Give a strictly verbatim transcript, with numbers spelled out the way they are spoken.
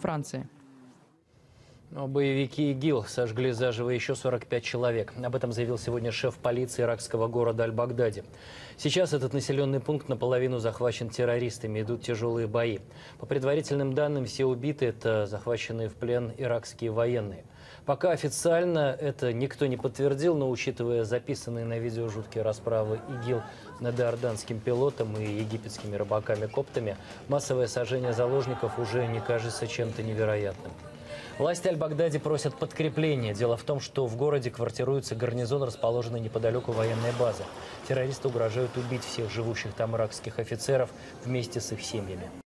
Франции. Но боевики ИГИЛ сожгли заживо еще сорок пять человек. Об этом заявил сегодня шеф полиции иракского города Аль-Багдади. Сейчас этот населенный пункт наполовину захвачен террористами, идут тяжелые бои. По предварительным данным, все убитые – это захваченные в плен иракские военные. Пока официально это никто не подтвердил, но учитывая записанные на видео жуткие расправы ИГИЛ над иорданским пилотом и египетскими рыбаками-коптами, массовое сожжение заложников уже не кажется чем-то невероятным. Власти Аль-Багдади просят подкрепления. Дело в том, что в городе квартируется гарнизон, расположенный неподалеку военной базы. Террористы угрожают убить всех живущих там иракских офицеров вместе с их семьями.